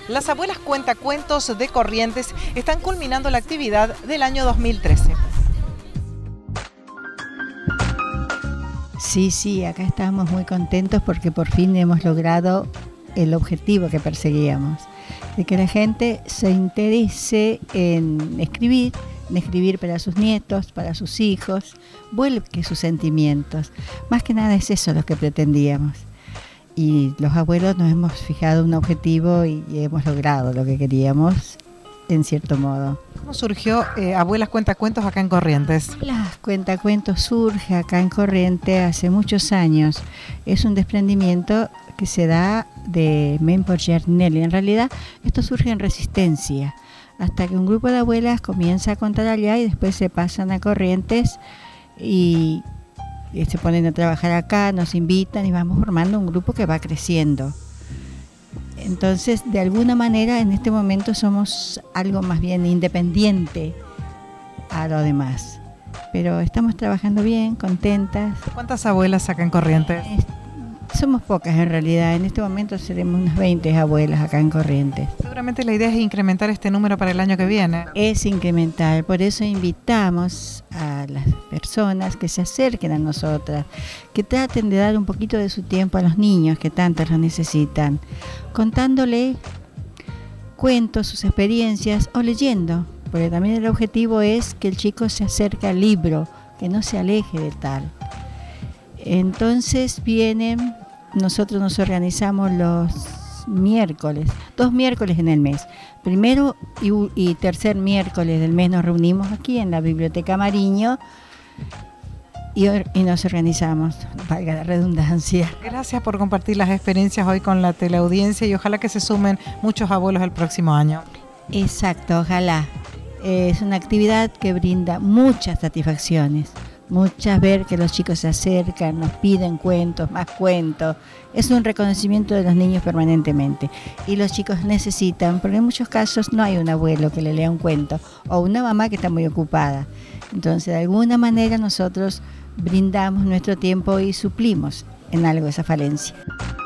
Las abuelas cuentacuentos de Corrientes están culminando la actividad del año 2013. Sí, acá estamos muy contentos porque por fin hemos logrado el objetivo que perseguíamos, de que la gente se interese en escribir para sus nietos, para sus hijos, vuelque sus sentimientos. Más que nada es eso lo que pretendíamos. Y los abuelos nos hemos fijado un objetivo y hemos logrado lo que queríamos, en cierto modo. ¿Cómo surgió Abuelas Cuentacuentos acá en Corrientes? Las Cuentacuentos surge acá en Corrientes hace muchos años. Es un desprendimiento que se da de Mempo Giardinelli. En realidad, esto surge en Resistencia, hasta que un grupo de abuelas comienza a contar allá y después se pasan a Corrientes y se ponen a trabajar acá, nos invitan y vamos formando un grupo que va creciendo. Entonces, de alguna manera, en este momento somos algo más bien independiente a lo demás. Pero estamos trabajando bien, contentas. ¿Cuántas abuelas acá en Corrientes? Somos pocas en realidad, en este momento seremos unas 20 abuelas acá en Corrientes. Seguramente la idea es incrementar este número para el año que viene. Es incrementar, por eso invitamos a las personas que se acerquen a nosotras, que traten de dar un poquito de su tiempo a los niños que tanto lo necesitan, contándole cuentos, sus experiencias o leyendo, porque también el objetivo es que el chico se acerque al libro, que no se aleje de tal. Entonces nosotros nos organizamos los miércoles, 2 miércoles en el mes. Primero y tercer miércoles del mes nos reunimos aquí en la Biblioteca Mariño y nos organizamos, valga la redundancia. Gracias por compartir las experiencias hoy con la teleaudiencia y ojalá que se sumen muchos abuelos el próximo año. Exacto, ojalá. Es una actividad que brinda muchas satisfacciones. Muchas ver que los chicos se acercan, nos piden cuentos, más cuentos. Es un reconocimiento de los niños permanentemente. Y los chicos necesitan, porque en muchos casos no hay un abuelo que le lea un cuento o una mamá que está muy ocupada. Entonces, de alguna manera nosotros brindamos nuestro tiempo y suplimos en algo esa falencia.